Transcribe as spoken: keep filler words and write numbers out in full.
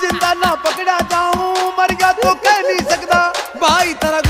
जिंदा ना पकड़ा जाऊं, मर गया तो कह नहीं सकता भाई तेरा